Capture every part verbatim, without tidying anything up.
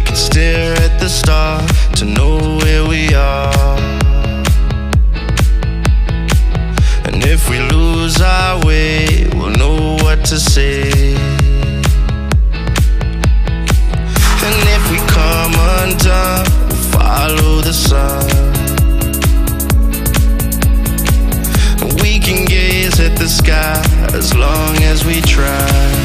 could stare at the stars to know where we are. And if we lose our way, we'll know what to say. And if we come undone, we'll follow the sun. And we can gaze at the sky as long as we try.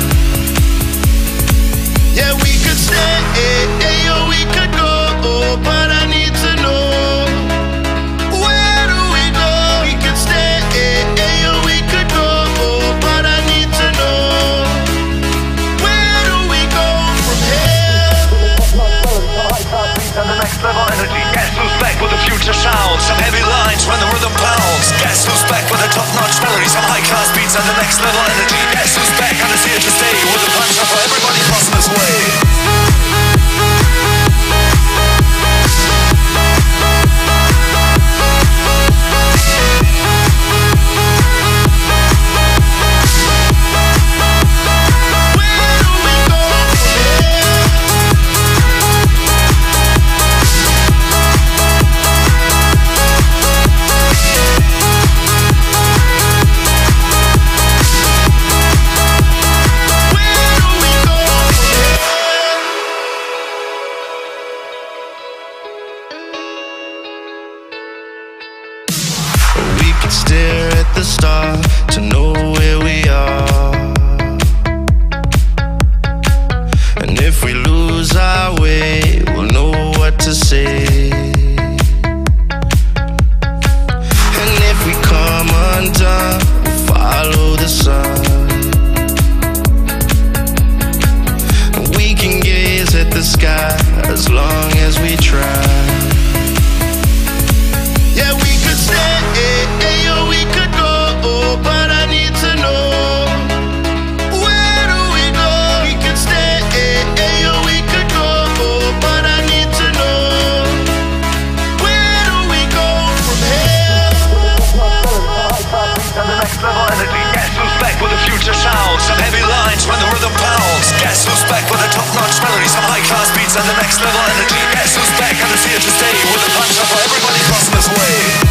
Yeah, we could stay, or we could go, but I need to know, where do we go? We could stay, or we could go, but I need to know, where do we go from here? And the next level energy. Guess who's back with the future sound? Some heavy lines when the rhythm pounds. Guess who's back with the top-notch melody? Some high-class beats and the next level energy. Guess who's back and is here to stay with a punch up for everybody crossing his way. Stare at the stars to know where we are. And if we lose our way, we'll know what to say. And if we come undone, we'll follow the sun. And we can gaze at the sky as long as we try. Yeah, we could stay, or we could go, but I need to know, where do we go? We could stay, or we could go, but I need to know, where do we go from here? And the next level energy. Guess who's back with the future sound? Some heavy lines when the rhythm pounds. Guess who's back with a top-notch melody? Some high-class beats and the next level energy. Guess who's back and is here to stay with a punch up for everybody crossing his way.